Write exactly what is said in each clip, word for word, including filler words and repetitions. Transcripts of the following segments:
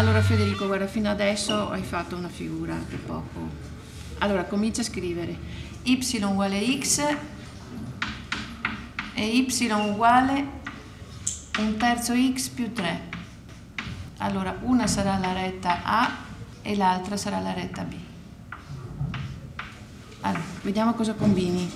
Allora Federico, guarda, fino adesso hai fatto una figura, che poco. Allora, comincia a scrivere y uguale x e y uguale un terzo x più tre. Allora, una sarà la retta A e l'altra sarà la retta B. Allora, vediamo cosa combini.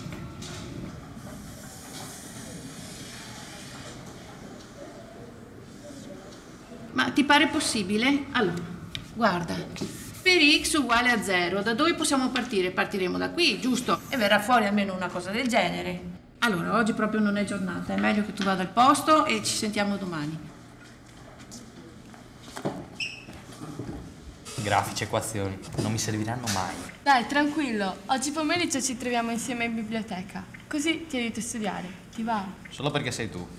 Ma ti pare possibile? Allora, guarda, per x uguale a zero, da dove possiamo partire? Partiremo da qui, giusto? E verrà fuori almeno una cosa del genere. Allora, oggi proprio non è giornata, è meglio che tu vada al posto e ci sentiamo domani. Grafici, equazioni, non mi serviranno mai. Dai, tranquillo, oggi pomeriggio ci troviamo insieme in biblioteca, così ti aiuto a studiare, ti va? Solo perché sei tu.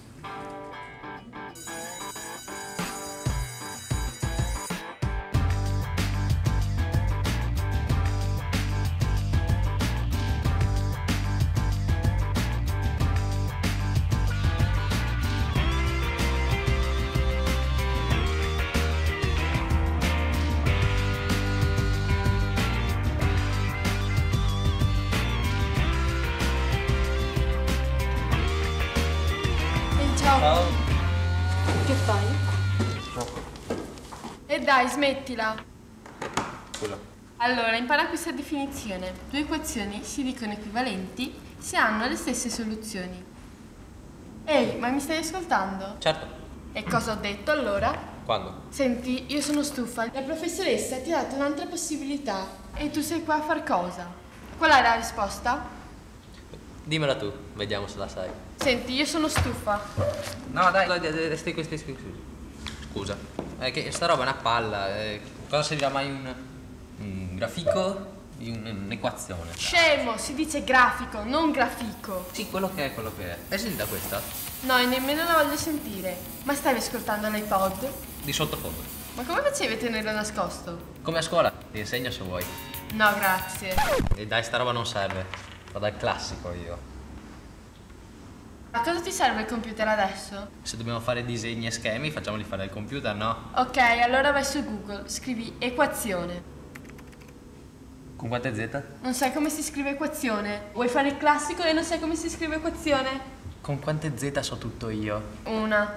Ciao. Che fai? Gioco. E dai, smettila. Scusa. Allora, impara questa definizione. Due equazioni si dicono equivalenti se hanno le stesse soluzioni. Ehi, ma mi stai ascoltando? Certo. E cosa ho detto allora? Quando? Senti, io sono stufa. La professoressa ti ha dato un'altra possibilità. E tu sei qua a far cosa? Qual è la risposta? Dimmela tu, vediamo se la sai. Senti, io sono stufa. No, dai, dai, dai, stai qui, stai qui. Scusa, è che sta roba è una palla. Eh, cosa servirà mai un, un grafico di un- un'equazione? Scemo, si dice grafico, non grafico. Sì, quello che è, quello che è. Hai sentita questa? No, e nemmeno la voglio sentire. Ma stavi ascoltando l'iPod? Di sottofondo. Ma come facevi a tenerlo nascosto? Come a scuola, ti insegno se vuoi. No, grazie. E dai, sta roba non serve. Vado al classico io. A cosa ti serve il computer adesso? Se dobbiamo fare disegni e schemi, facciamoli fare al computer, no? Ok, allora vai su Google, scrivi equazione. Con quante Z? Non sai come si scrive equazione? Vuoi fare il classico e non sai come si scrive equazione? Con quante Z so tutto io? Una.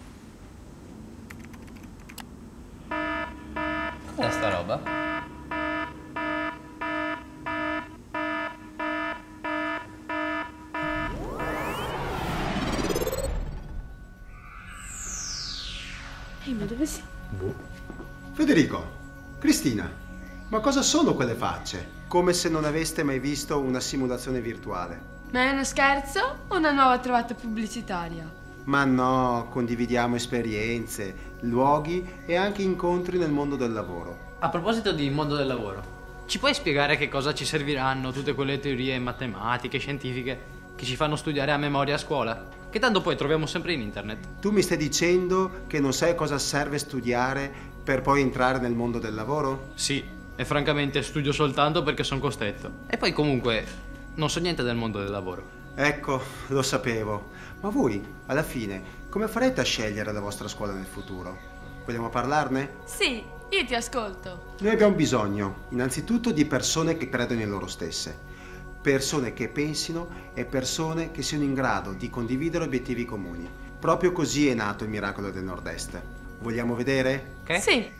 Cos'è sta roba? Ehi, ma dove sei? Boh. Federico, Cristina, ma cosa sono quelle facce? Come se non aveste mai visto una simulazione virtuale. Ma è uno scherzo o una nuova trovata pubblicitaria? Ma no, condividiamo esperienze, luoghi e anche incontri nel mondo del lavoro. A proposito di mondo del lavoro, ci puoi spiegare che cosa ci serviranno tutte quelle teorie matematiche, scientifiche che ci fanno studiare a memoria a scuola? Che tanto poi troviamo sempre in internet. Tu mi stai dicendo che non sai cosa serve studiare per poi entrare nel mondo del lavoro? Sì, e francamente studio soltanto perché sono costretto. E poi comunque non so niente del mondo del lavoro. Ecco, lo sapevo. Ma voi, alla fine, come farete a scegliere la vostra scuola nel futuro? Vogliamo parlarne? Sì, io ti ascolto. Noi abbiamo bisogno, innanzitutto, di persone che credono in loro stesse. Persone che pensino e persone che siano in grado di condividere obiettivi comuni. Proprio così è nato il miracolo del Nord-Est. Vogliamo vedere? Che? Sì.